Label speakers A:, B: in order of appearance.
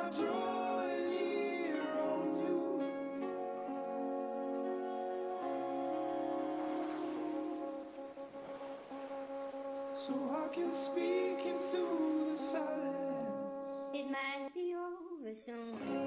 A: drawing near on you. So I can speak into the silence.
B: It might be over soon.